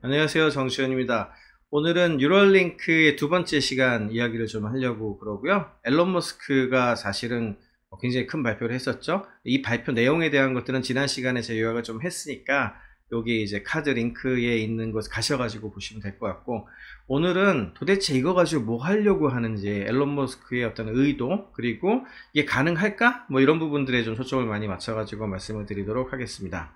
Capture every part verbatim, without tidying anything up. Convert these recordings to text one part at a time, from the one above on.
안녕하세요. 정시현입니다. 오늘은 뉴럴링크의 두 번째 시간 이야기를 좀 하려고 그러고요. 앨런 머스크가 사실은 굉장히 큰 발표를 했었죠. 이 발표 내용에 대한 것들은 지난 시간에 제가 요약을 좀 했으니까 여기 이제 카드 링크에 있는 것 가셔가지고 보시면 될 것 같고, 오늘은 도대체 이거 가지고 뭐 하려고 하는지, 앨런 머스크의 어떤 의도, 그리고 이게 가능할까? 뭐 이런 부분들에 좀 초점을 많이 맞춰가지고 말씀을 드리도록 하겠습니다.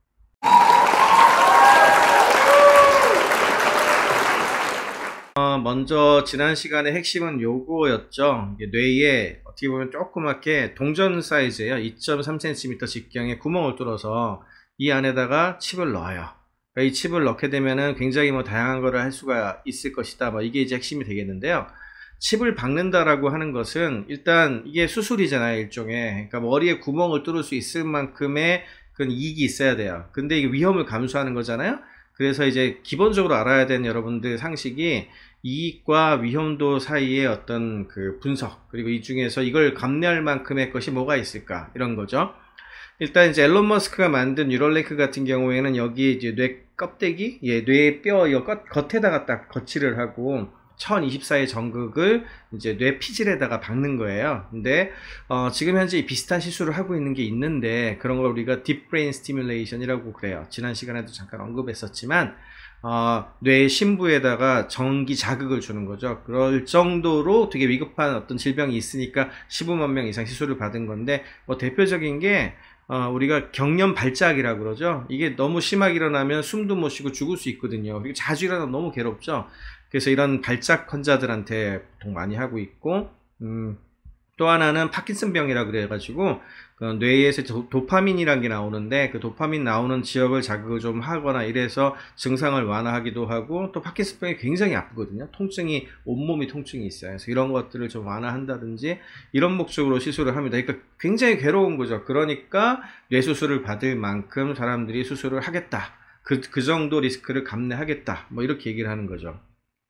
어, 먼저 지난 시간의 핵심은 요거였죠. 뇌에 어떻게 보면 조그맣게 동전 사이즈예요. 이 점 삼 센티미터 직경에 구멍을 뚫어서 이 안에다가 칩을 넣어요. 그러니까 이 칩을 넣게 되면은 굉장히 뭐 다양한 거를 할 수가 있을 것이다. 뭐 이게 이제 핵심이 되겠는데요. 칩을 박는다라고 하는 것은 일단 이게 수술이잖아요, 일종의. 그러니까 머리에 구멍을 뚫을 수 있을 만큼의 그런 이익이 있어야 돼요. 근데 이게 위험을 감수하는 거잖아요. 그래서 이제 기본적으로 알아야 되는 여러분들 상식이 이익과 위험도 사이의 어떤 그 분석, 그리고 이 중에서 이걸 감내할 만큼의 것이 뭐가 있을까, 이런 거죠. 일단 이제 앨런 머스크가 만든 뉴럴링크 같은 경우에는 여기 이제 뇌 껍데기, 예, 뇌 뼈 이거 겉, 겉에다가 딱 거치를 하고 천이십사의 전극을 이제 뇌 피질에다가 박는 거예요. 근데 어, 지금 현재 비슷한 시술을 하고 있는 게 있는데, 그런 걸 우리가 딥 브레인 스티뮬레이션이라고 그래요. 지난 시간에도 잠깐 언급했었지만 어, 뇌 심부에다가 전기 자극을 주는 거죠. 그럴 정도로 되게 위급한 어떤 질병이 있으니까 십오만 명 이상 시술을 받은 건데, 뭐 대표적인 게 어, 우리가 경련 발작이라고 그러죠. 이게 너무 심하게 일어나면 숨도 못 쉬고 죽을 수 있거든요. 그리고 자주 일어나면 너무 괴롭죠. 그래서 이런 발작 환자들한테 보통 많이 하고 있고, 음, 또 하나는 파킨슨병이라고 그래가지고 그 뇌에서 도, 도파민이라는 게 나오는데, 그 도파민 나오는 지역을 자극을 좀 하거나 이래서 증상을 완화하기도 하고, 또 파킨슨병이 굉장히 아프거든요. 통증이, 온몸이 통증이 있어요. 그래서 이런 것들을 좀 완화한다든지 이런 목적으로 시술을 합니다. 그러니까 굉장히 괴로운 거죠. 그러니까 뇌수술을 받을 만큼 사람들이 수술을 하겠다, 그, 그 정도 리스크를 감내하겠다, 뭐 이렇게 얘기를 하는 거죠.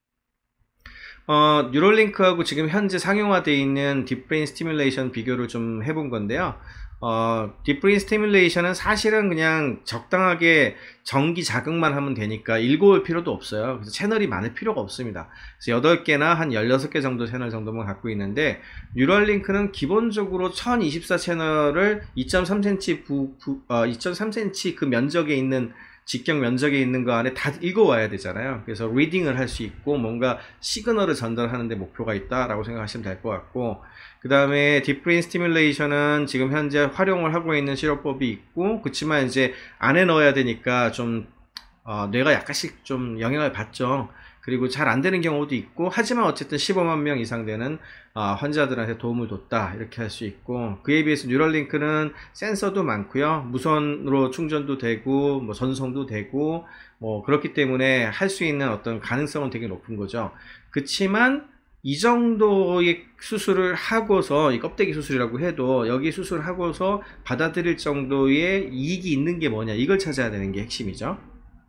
어, 뉴럴링크하고 지금 현재 상용화되어 있는 딥브레인 스티뮬레이션 비교를 좀 해본 건데요. 어, 딥브레인 스티뮬레이션은 사실은 그냥 적당하게 전기 자극만 하면 되니까 읽어올 필요도 없어요. 그래서 채널이 많을 필요가 없습니다. 그래서 여덟 개나 한 열여섯 개 정도 채널 정도만 갖고 있는데, 뉴럴링크는 기본적으로 천이십사 채널을 이 점 삼 센티미터 부, 부, 어, 이 점 삼 센티미터 그 면적에 있는 직경 면적에 있는 거 안에 다 읽어와야 되잖아요. 그래서 리딩을 할 수 있고 뭔가 시그널을 전달하는 데 목표가 있다라고 생각하시면 될 것 같고, 그 다음에 딥브레인 스티뮬레이션은 지금 현재 활용을 하고 있는 실험법이 있고, 그렇지만 이제 안에 넣어야 되니까 좀 어, 뇌가 약간씩 좀 영향을 받죠. 그리고 잘 안 되는 경우도 있고, 하지만 어쨌든 십오만 명 이상 되는 어, 환자들한테 도움을 줬다, 이렇게 할 수 있고, 그에 비해서 뉴럴링크는 센서도 많고요, 무선으로 충전도 되고 뭐 전송도 되고, 뭐 그렇기 때문에 할 수 있는 어떤 가능성은 되게 높은 거죠. 그렇지만 이 정도의 수술을 하고서, 이 껍데기 수술이라고 해도 여기 수술하고서 받아들일 정도의 이익이 있는 게 뭐냐, 이걸 찾아야 되는 게 핵심이죠.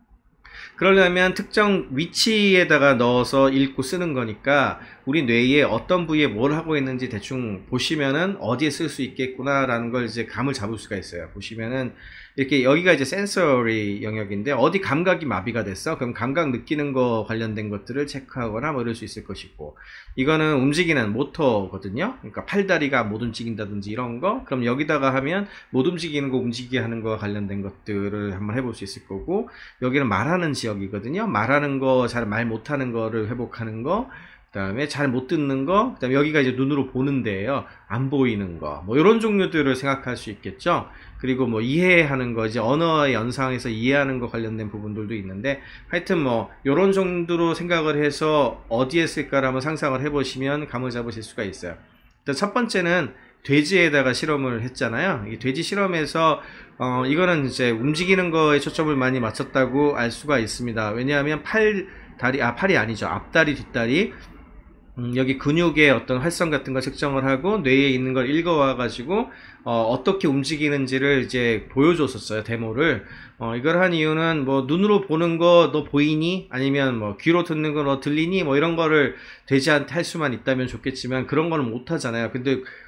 그러려면 특정 위치에다가 넣어서 읽고 쓰는 거니까 우리 뇌에 어떤 부위에 뭘 하고 있는지 대충 보시면은 어디에 쓸 수 있겠구나 라는 걸 이제 감을 잡을 수가 있어요. 보시면은 이렇게 여기가 이제 센서리 영역인데, 어디 감각이 마비가 됐어? 그럼 감각 느끼는 거 관련된 것들을 체크하거나 뭐 이럴 수 있을 것이고, 이거는 움직이는 모터거든요. 그러니까 팔다리가 못 움직인다든지 이런 거, 그럼 여기다가 하면 못 움직이는 거 움직이게 하는 거 관련된 것들을 한번 해볼 수 있을 거고, 여기는 말하는 지역이거든요. 말하는 거, 잘 말 못하는 거를 회복하는 거, 그 다음에 잘 못 듣는 거, 그 다음에 여기가 이제 눈으로 보는 데예요. 안 보이는 거, 뭐 이런 종류들을 생각할 수 있겠죠. 그리고 뭐 이해하는 거, 이제 언어의 연상에서 이해하는 거 관련된 부분들도 있는데, 하여튼 뭐 이런 정도로 생각을 해서 어디에 쓸까를 한번 상상을 해보시면 감을 잡으실 수가 있어요. 일단 첫 번째는 돼지에다가 실험을 했잖아요. 이 돼지 실험에서 어 이거는 이제 움직이는 거에 초점을 많이 맞췄다고 알 수가 있습니다. 왜냐하면 팔, 다리, 아 팔이 아니죠. 앞다리, 뒷다리, 음, 여기 근육의 어떤 활성 같은 걸 측정을 하고 뇌에 있는 걸 읽어와 가지고 어, 어떻게 움직이는지를 이제 보여줬었어요, 데모를. 어, 이걸 한 이유는 뭐 눈으로 보는 거 너 보이니? 아니면 뭐 귀로 듣는 거 너 들리니? 뭐 이런 거를 돼지한테 할 수만 있다면 좋겠지만 그런 거는 못 하잖아요. 근데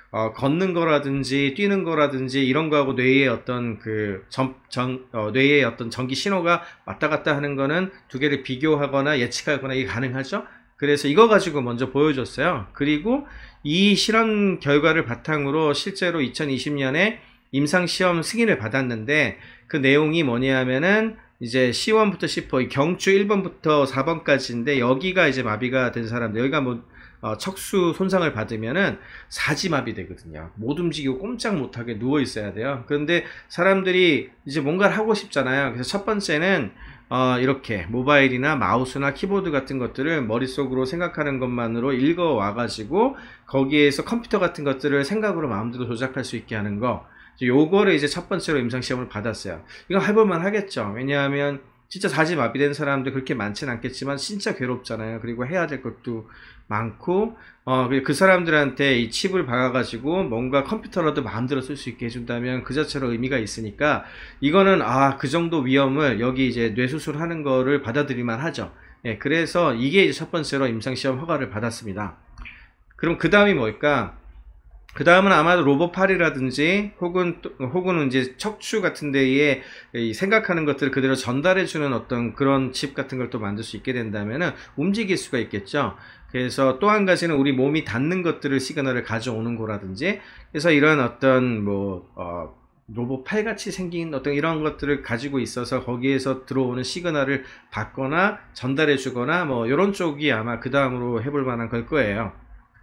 어, 걷는 거라든지 뛰는 거라든지 이런 거하고 뇌의 어떤 그 전, 전, 어, 뇌의 어떤 전기 신호가 왔다 갔다 하는 거는 두 개를 비교하거나 예측하거나 이게 가능하죠. 그래서 이거 가지고 먼저 보여줬어요. 그리고 이 실험 결과를 바탕으로 실제로 이천이십 년에 임상시험 승인을 받았는데 그 내용이 뭐냐 하면은 이제 씨 원부터 씨 포, 경추 일 번부터 사 번까지인데 여기가 이제 마비가 된 사람들, 여기가 뭐 어, 척수 손상을 받으면은 사지마비 되거든요. 못 움직이고 꼼짝 못하게 누워 있어야 돼요. 그런데 사람들이 이제 뭔가를 하고 싶잖아요. 그래서 첫 번째는 어, 이렇게 모바일이나 마우스나 키보드 같은 것들을 머릿속으로 생각하는 것만으로 읽어 와가지고 거기에서 컴퓨터 같은 것들을 생각으로 마음대로 조작할 수 있게 하는 거, 요거를 이제 첫 번째로 임상시험을 받았어요. 이거 해볼만 하겠죠. 왜냐하면 진짜 사지마비된 사람들 그렇게 많지는 않겠지만 진짜 괴롭잖아요. 그리고 해야 될 것도 많고, 어, 그 사람들한테 이 칩을 박아가지고 뭔가 컴퓨터라도 마음대로 쓸 수 있게 해준다면 그 자체로 의미가 있으니까 이거는 아, 그 정도 위험을 여기 이제 뇌수술 하는 거를 받아들일만 하죠. 예, 그래서 이게 이제 첫 번째로 임상시험 허가를 받았습니다. 그럼 그 다음이 뭘까? 그 다음은 아마도 로봇팔이라든지 혹은 혹은 이제 척추 같은 데에 생각하는 것들을 그대로 전달해주는 어떤 그런 칩 같은 걸 또 만들 수 있게 된다면은 움직일 수가 있겠죠. 그래서 또 한 가지는 우리 몸이 닿는 것들을 시그널을 가져오는 거라든지, 그래서 이런 어떤 뭐 어, 로봇팔 같이 생긴 어떤 이런 것들을 가지고 있어서 거기에서 들어오는 시그널을 받거나 전달해 주거나 뭐 이런 쪽이 아마 그 다음으로 해볼 만한 걸 거예요.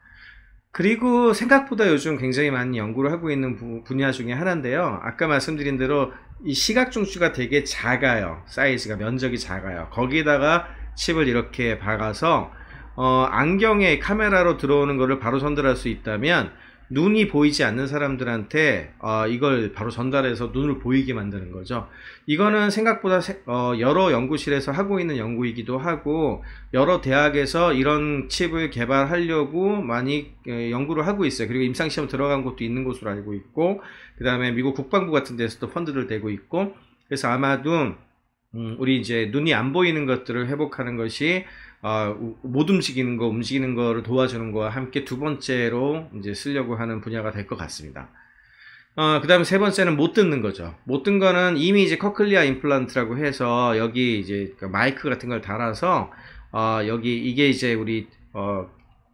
그리고 생각보다 요즘 굉장히 많이 연구를 하고 있는 부, 분야 중에 하나인데요. 아까 말씀드린 대로 이 시각 중추가 되게 작아요. 사이즈가, 면적이 작아요. 거기다가 칩을 이렇게 박아서 어, 안경에 카메라로 들어오는 거를 바로 전달할 수 있다면 눈이 보이지 않는 사람들한테 어, 이걸 바로 전달해서 눈을 보이게 만드는 거죠. 이거는 생각보다 세, 어, 여러 연구실에서 하고 있는 연구이기도 하고 여러 대학에서 이런 칩을 개발하려고 많이 에, 연구를 하고 있어요. 그리고 임상시험 들어간 곳도 있는 것으로 알고 있고, 그 다음에 미국 국방부 같은 데서도 펀드를 대고 있고, 그래서 아마도 음, 우리 이제 눈이 안 보이는 것들을 회복하는 것이 어, 못 움직이는 거, 움직이는 거를 도와주는 거와 함께 두 번째로 이제 쓰려고 하는 분야가 될 것 같습니다. 어, 그 다음에 세 번째는 못 듣는 거죠. 못 듣는 거는 이미 이제 커클리아 임플란트라고 해서 여기 이제 마이크 같은 걸 달아서 어, 여기 이게 이제 우리 어,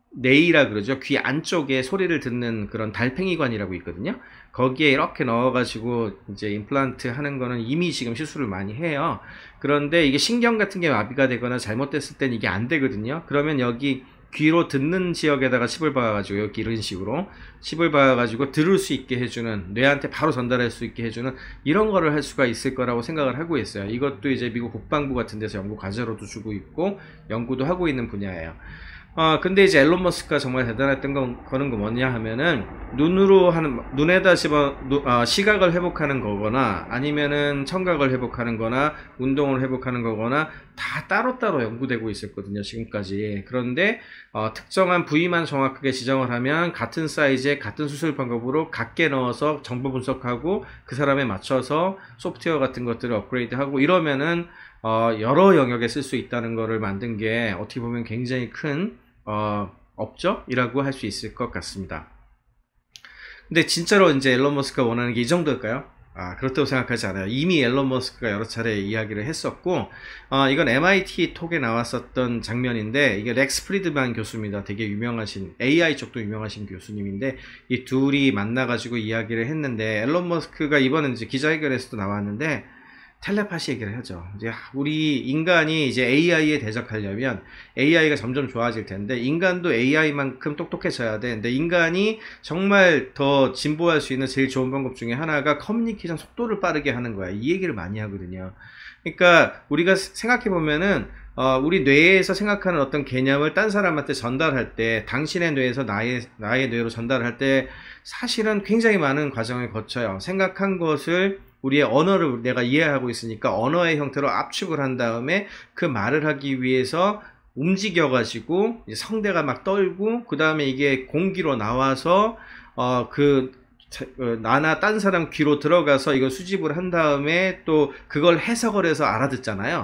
네이라 그러죠. 귀 안쪽에 소리를 듣는 그런 달팽이관이라고 있거든요. 거기에 이렇게 넣어가지고 이제 임플란트 하는 거는 이미 지금 시술을 많이 해요. 그런데 이게 신경 같은 게 마비가 되거나 잘못됐을 땐 이게 안 되거든요. 그러면 여기 귀로 듣는 지역에다가 칩을 박아가지고 여기 이런 식으로 칩을 박아가지고 들을 수 있게 해주는, 뇌한테 바로 전달할 수 있게 해주는 이런 거를 할 수가 있을 거라고 생각을 하고 있어요. 이것도 이제 미국 국방부 같은 데서 연구 과제로도 주고 있고 연구도 하고 있는 분야예요. 어, 근데 이제 앨런 머스크가 정말 대단했던 건, 거는 거 뭐냐 하면은, 눈으로 하는, 눈에다 집어, 누, 어, 시각을 회복하는 거거나, 아니면은 청각을 회복하는 거나, 운동을 회복하는 거거나, 다 따로따로 연구되고 있었거든요, 지금까지. 그런데, 어, 특정한 부위만 정확하게 지정을 하면, 같은 사이즈에 같은 수술 방법으로 각게 넣어서 정보 분석하고, 그 사람에 맞춰서 소프트웨어 같은 것들을 업그레이드하고, 이러면은, 어, 여러 영역에 쓸 수 있다는 거를 만든 게, 어떻게 보면 굉장히 큰, 어, 업적이라고 할 수 있을 것 같습니다. 근데 진짜로 이제 앨런 머스크가 원하는 게 이 정도일까요? 아, 그렇다고 생각하지 않아요. 이미 앨런 머스크가 여러 차례 이야기를 했었고, 어, 이건 엠아이티 톡에 나왔었던 장면인데, 이게 렉스 프리드만 교수입니다. 되게 유명하신, 에이아이 쪽도 유명하신 교수님인데, 이 둘이 만나가지고 이야기를 했는데, 앨런 머스크가 이번에 이제 기자회견에서도 나왔는데, 텔레파시 얘기를 하죠. 이제 우리 인간이 이제 에이아이에 대적하려면 에이아이가 점점 좋아질 텐데 인간도 에이아이만큼 똑똑해져야 돼. 근데 인간이 정말 더 진보할 수 있는 제일 좋은 방법 중에 하나가 커뮤니케이션 속도를 빠르게 하는 거야. 이 얘기를 많이 하거든요. 그러니까 우리가 생각해 보면은 어, 우리 뇌에서 생각하는 어떤 개념을 딴 사람한테 전달할 때, 당신의 뇌에서 나의, 나의 뇌로 전달할 때 사실은 굉장히 많은 과정을 거쳐요. 생각한 것을 우리의 언어를 내가 이해하고 있으니까 언어의 형태로 압축을 한 다음에 그 말을 하기 위해서 움직여가지고 성대가 막 떨고 그 다음에 이게 공기로 나와서 어, 그 나나 딴 사람 귀로 들어가서 이걸 수집을 한 다음에 또 그걸 해석을 해서 알아듣잖아요.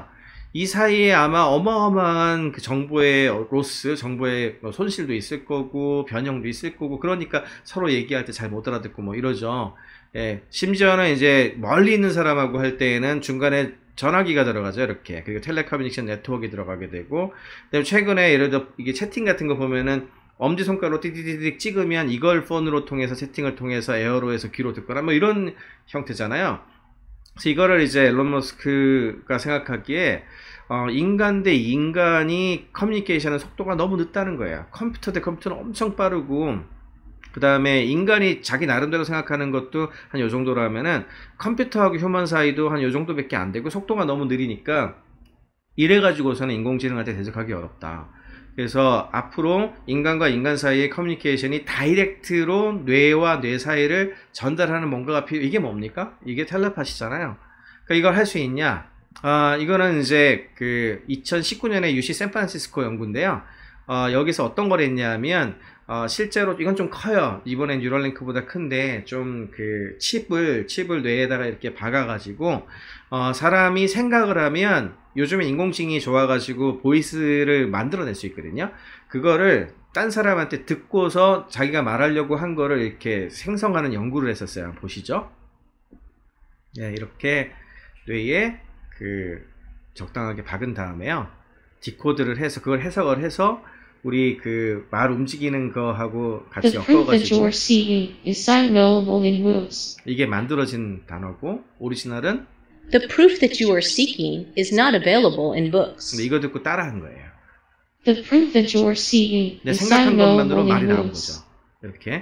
이 사이에 아마 어마어마한 그 정보의 로스, 정보의 뭐 손실도 있을 거고 변형도 있을 거고 그러니까 서로 얘기할 때 잘 못 알아듣고 뭐 이러죠. 예, 심지어는 이제 멀리 있는 사람하고 할 때에는 중간에 전화기가 들어가죠, 이렇게. 그리고 텔레커뮤니케이션 네트워크가 들어가게 되고, 그다음에 최근에 예를 들어 이게 채팅 같은 거 보면은 엄지손가락으로 띠띠띠띠 찍으면 이걸 폰으로 통해서 채팅을 통해서 에어로 해서 귀로 듣거나 뭐 이런 형태잖아요. 그래서 이거를 이제 앨런 머스크가 생각하기에 어, 인간 대 인간이 커뮤니케이션은 속도가 너무 늦다는 거예요. 컴퓨터 대 컴퓨터는 엄청 빠르고, 그 다음에 인간이 자기 나름대로 생각하는 것도 한 요 정도라면은 컴퓨터하고 휴먼 사이도 한 요 정도밖에 안 되고 속도가 너무 느리니까 이래 가지고서는 인공지능한테 대적하기 어렵다. 그래서 앞으로 인간과 인간 사이의 커뮤니케이션이 다이렉트로 뇌와 뇌 사이를 전달하는 뭔가가 필요. 이게 뭡니까? 이게 텔레파시잖아요. 그러니까 이걸 할 수 있냐? 아, 이거는 이제 그 이천십구 년에 유씨 샌프란시스코 연구인데요. 어, 여기서 어떤 걸 했냐면 어, 실제로 이건 좀 커요. 이번엔 뉴럴링크보다 큰데 좀 그 칩을 칩을 뇌에다가 이렇게 박아가지고 어, 사람이 생각을 하면 요즘에 인공지능이 좋아가지고 보이스를 만들어낼 수 있거든요. 그거를 딴 사람한테 듣고서 자기가 말하려고 한 거를 이렇게 생성하는 연구를 했었어요. 보시죠. 네, 이렇게 뇌에 그 적당하게 박은 다음에요. 디코드를 해서 그걸 해석을 해서 우리 그 말 움직이는 거하고 같이 The proof that you 엮어가지고 are seeing is not available in words. 이게 만들어진 단어고 오리지널은 The proof that you are seeking is not available in books. 근데 이거 듣고 따라한 거예요. The proof that you are seeing 내 is not 생각한 것만으로 available 말이 in 나온 words. 거죠. 이렇게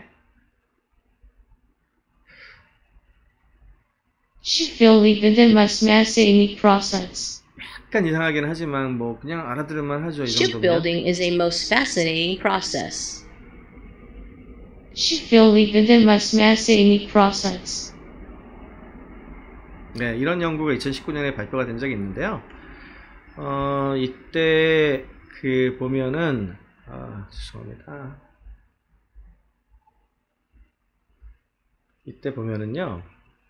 Shipbuilding within mass massing process. 약간 이상하긴 하지만 뭐 그냥 알아들을만 하죠. 이 정도면. Shipbuilding is a most fascinating process. Shipbuilding within mass massing process. 네, 이런 연구가 이천십구 년에 발표가 된 적이 있는데요. 어, 이때 그 보면은 아, 죄송합니다. 이때 보면은요.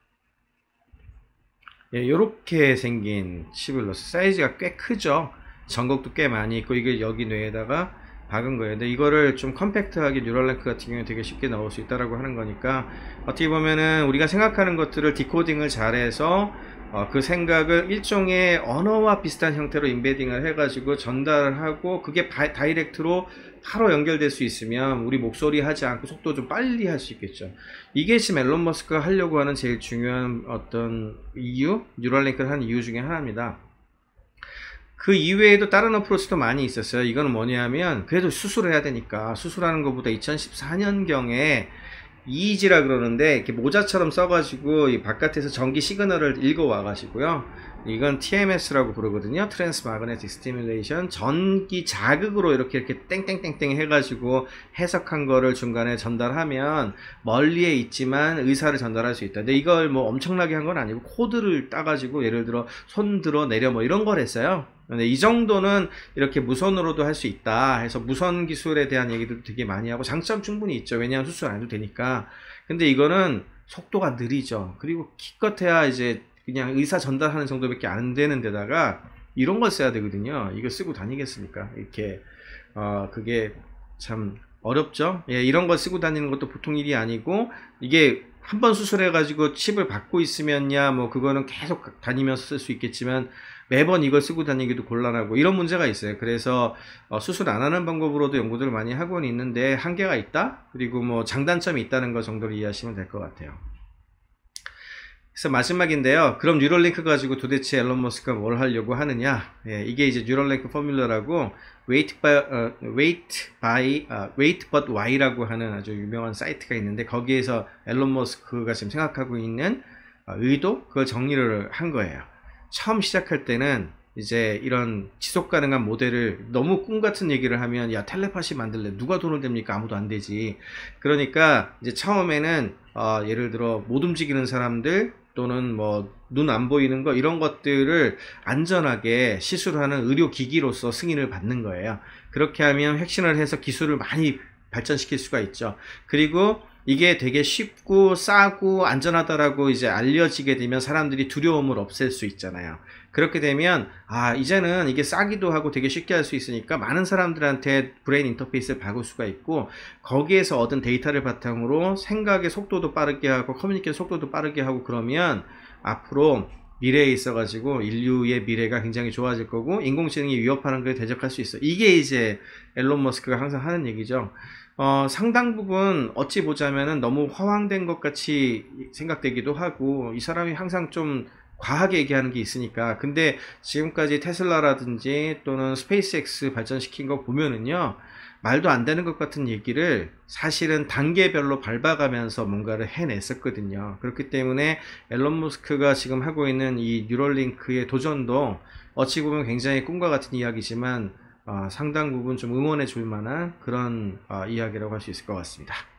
예, 요렇게 생긴 칩을 넣었어요. 사이즈가 꽤 크죠. 전곡도 꽤 많이 있고 이게 여기 뇌에다가 박은 거예요. 근데 이거를 좀 컴팩트하게 뉴럴링크 같은 경우에 되게 쉽게 넣을 수 있다라고 하는 거니까 어떻게 보면은 우리가 생각하는 것들을 디코딩을 잘해서 어, 그 생각을 일종의 언어와 비슷한 형태로 인베딩을 해가지고 전달을 하고 그게 바, 다이렉트로 바로 연결될 수 있으면 우리 목소리 하지 않고 속도 좀 빨리 할 수 있겠죠. 이게 지금 앨런 머스크가 하려고 하는 제일 중요한 어떤 이유, 뉴럴링크를 하는 이유 중에 하나입니다. 그 이외에도 다른 어프로치도 많이 있었어요. 이거는 뭐냐면 그래도 수술을 해야 되니까 수술하는 것보다 이천십사 년경에 이이지라 그러는데 이렇게 모자처럼 써가지고 이 바깥에서 전기 시그널을 읽어와 가지고요. 이건 티엠에스라고 부르거든요. 트랜스 마그네틱 스티뮬레이션. 전기 자극으로 이렇게 이렇게 땡땡땡땡 해가지고 해석한 거를 중간에 전달하면 멀리에 있지만 의사를 전달할 수 있다. 근데 이걸 뭐 엄청나게 한 건 아니고 코드를 따가지고 예를 들어 손 들어 내려 뭐 이런 걸 했어요. 근데 이 정도는 이렇게 무선으로도 할 수 있다 해서 무선 기술에 대한 얘기도 되게 많이 하고 장점 충분히 있죠. 왜냐하면 수술 안 해도 되니까. 근데 이거는 속도가 느리죠. 그리고 기껏해야 이제 그냥 의사 전달하는 정도밖에 안 되는 데다가 이런 걸 써야 되거든요. 이거 쓰고 다니겠습니까? 이렇게 어 그게 참 어렵죠. 예, 이런 걸 쓰고 다니는 것도 보통 일이 아니고 이게 한 번 수술해가지고 칩을 받고 있으면야 뭐 그거는 계속 다니면서 쓸 수 있겠지만 매번 이걸 쓰고 다니기도 곤란하고 이런 문제가 있어요. 그래서 어, 수술 안 하는 방법으로도 연구들을 많이 하고는 있는데 한계가 있다. 그리고 뭐 장단점이 있다는 거 정도로 이해하시면 될 것 같아요. 그래서 마지막인데요. 그럼 뉴럴링크 가지고 도대체 앨런 머스크가 뭘 하려고 하느냐? 예, 이게 이제 뉴럴링크 포뮬러라고 wait by, uh, wait by, uh, wait but why라고 하는 아주 유명한 사이트가 있는데 거기에서 앨런 머스크가 지금 생각하고 있는 어, 의도 그걸 정리를 한 거예요. 처음 시작할 때는 이제 이런 지속 가능한 모델을 너무 꿈 같은 얘기를 하면 야 텔레파시 만들래 누가 돈을 댑니까? 아무도 안 되지. 그러니까 이제 처음에는 어, 예를 들어 못 움직이는 사람들 또는 뭐 눈 안 보이는 거 이런 것들을 안전하게 시술하는 의료기기로서 승인을 받는 거예요. 그렇게 하면 혁신을 해서 기술을 많이 발전시킬 수가 있죠. 그리고 이게 되게 쉽고 싸고 안전하다라고 이제 알려지게 되면 사람들이 두려움을 없앨 수 있잖아요. 그렇게 되면 아 이제는 이게 싸기도 하고 되게 쉽게 할 수 있으니까 많은 사람들한테 브레인 인터페이스를 박을 수가 있고 거기에서 얻은 데이터를 바탕으로 생각의 속도도 빠르게 하고 커뮤니케이션 속도도 빠르게 하고 그러면 앞으로 미래에 있어 가지고 인류의 미래가 굉장히 좋아질 거고 인공지능이 위협하는 걸 대적할 수 있어. 이게 이제 앨런 머스크가 항상 하는 얘기죠. 어, 상당 부분 어찌 보자면은 너무 허황된 것 같이 생각되기도 하고 이 사람이 항상 좀 과하게 얘기하는 게 있으니까. 근데 지금까지 테슬라라든지 또는 스페이스X 발전시킨 거 보면은요 말도 안 되는 것 같은 얘기를 사실은 단계별로 밟아가면서 뭔가를 해냈었거든요. 그렇기 때문에 앨런 머스크가 지금 하고 있는 이 뉴럴링크의 도전도 어찌 보면 굉장히 꿈과 같은 이야기지만 어, 상당 부분 좀 응원해 줄 만한 그런 어, 이야기라고 할 수 있을 것 같습니다.